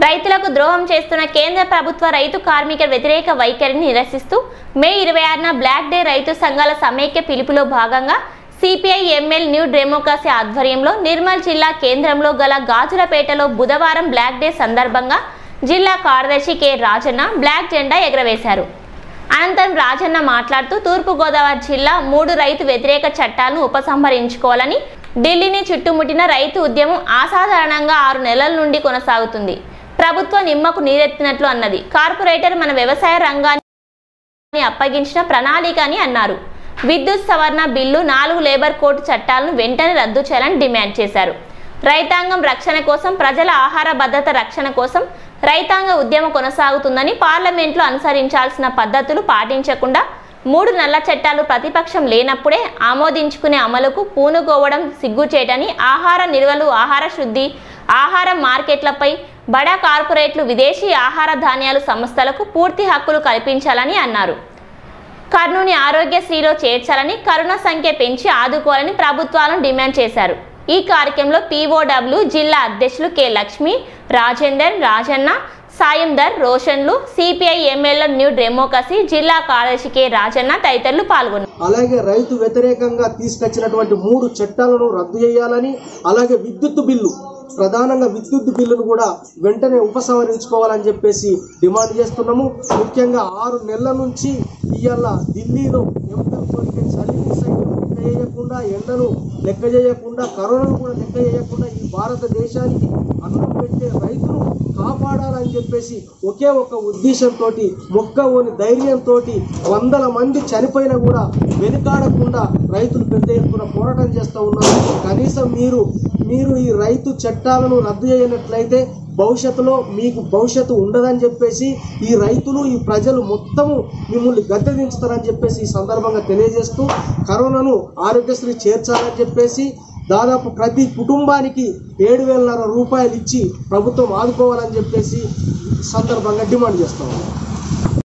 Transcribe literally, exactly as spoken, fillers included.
రైతులకు ద్రోహం చేస్తున్న కేంద్ర ప్రభుత్వ రైతు కార్మిక వ్యతిరేక వైఖరిని నిరసిస్తూ మే ఇరవై ఆరున బ్లాక్ డే రైతు సంఘాల సమైక్య పిలుపులో భాగంగా సిపిఐ ఎంఎల్ న్యూ డెమోక్రసీ ఆధ్వర్యంలో నిర్మల్ జిల్లా కేంద్రంలో గల గాజులపేటలో బుధవారం బ్లాక్ డే సందర్భంగా జిల్లా కార్యదర్శి కె రాజన్న బ్లాక్ జెండా ఎగరవేశారు. అనంతరం రాజన్న మాట్లాడుతూ తూర్పుగోదావరి జిల్లా మూడు రైతు వ్యతిరేక చట్టాలను ఉపసంహరించుకోవాలని, ఢిల్లీని చుట్టుముట్టిన రైతు ఉద్యమం అసాధారణంగా ఆరు నెలల నుండి కొనసాగుతుంది. ప్రభుత్వం నిమ్మకు నీరెత్తినట్లు అన్నది. కార్పొరేటర్ మన వ్యవసాయ రంగాన్ని అప్పగించిన ప్రణాళిక అని అన్నారు. విద్యుత్ సవరణ బిల్లు, నాలుగు లేబర్ కోడ్ చట్టాలను వెంటనే రద్దు చేయాలని డిమాండ్ చేశారు. రైతాంగం రక్షణ కోసం, ప్రజల ఆహార భద్రత రక్షణ కోసం రైతాంగ ఉద్యమం కొనసాగుతుందని, పార్లమెంట్లో అనుసరించాల్సిన పద్ధతులు పాటించకుండా మూడు నల్ల చట్టాలు ప్రతిపక్షం లేనప్పుడే ఆమోదించుకునే అమలుకు పూనుకోవడం సిగ్గుచేటని, ఆహార నిల్వలు, ఆహార శుద్ధి, ఆహార మార్కెట్లపై బడా కార్పొరేట్లు, విదేశీ ఆహార ధాన్యాలు సంస్థలకు పూర్తి హక్కులు కల్పించాలని అన్నారు. కర్నూలుని ఆరోగ్యశ్రీలో చేర్చాలని, కరోనా సంఖ్య పెంచి ఆదుకోవాలని ప్రభుత్వాలను డిమాండ్ చేశారు. ఈ కార్యక్రమంలో పీఓడబ్ల్యూ జిల్లా అధ్యక్షులు కె లక్ష్మి, రాజేందర్, రాజన్న, సాయందర్, రోషన్లు, సిపిఐ ఎంఎల్ న్యూ డెమోక్రసీ జిల్లా కార్యదర్శి కె రాజన్న తదితరులు పాల్గొన్నారు. అలాగే రైతు వ్యతిరేకంగా తీసుకొచ్చినటువంటి మూడు చట్టాలను రద్దు చేయాలని, అలాగే విద్యుత్ బిల్లు, ప్రధానంగా విద్యుత్ బిల్లును కూడా వెంటనే ఉపసంహరించుకోవాలని చెప్పేసి డిమాండ్ చేస్తున్నాము. ముఖ్యంగా ఆరు నెలల నుంచి ఇవాళ ఢిల్లీలో చలిని సైతం లెక్క చేయకుండా, ఎండను లెక్క చేయకుండా, కరోనాను కూడా లెక్క చేయకుండా ఈ భారతదేశానికి అన్నం పెట్టే రైతును కాపాడాలని చెప్పేసి ఒకే ఒక ఉద్దేశంతో, మొక్కవోని ధైర్యంతో వందల మంది చనిపోయినా కూడా వెనుకాడకుండా రైతులు పెద్ద ఎత్తున పోరాటం చేస్తూ ఉన్నారు. కనీసం మీరు మీరు ఈ రైతు చట్టాలను రద్దు చేయనట్లయితే భవిష్యత్తులో మీకు భవిష్యత్తు ఉండదని చెప్పేసి ఈ రైతులు, ఈ ప్రజలు మొత్తము మిమ్మల్ని గద్దెదించుతారని చెప్పేసి ఈ సందర్భంగా తెలియజేస్తూ, కరోనాను ఆరోగ్యశ్రీ చేర్చాలని చెప్పేసి దాదాపు ప్రతి కుటుంబానికి ఏడు వేలన్నర రూపాయలు ఇచ్చి ప్రభుత్వం ఆదుకోవాలని చెప్పేసి సందర్భంగా డిమాండ్ చేస్తాం.